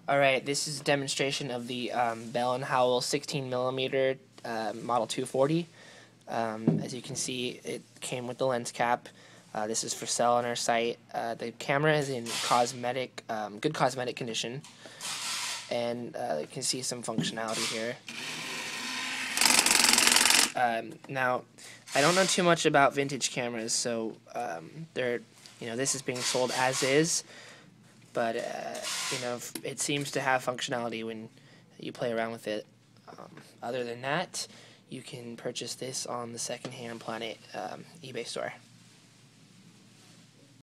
Alright, this is a demonstration of the Bell & Howell 16mm Model 240. As you can see, it came with the lens cap. This is for sale on our site. The camera is in good cosmetic condition, and you can see some functionality here. Now, I don't know too much about vintage cameras, so this is being sold as is. But it seems to have functionality when you play around with it. Other than that, you can purchase this on the Secondhand Planet eBay store.